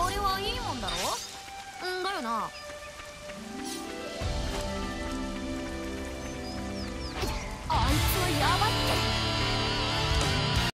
香りはいいもんだろ。んだよな。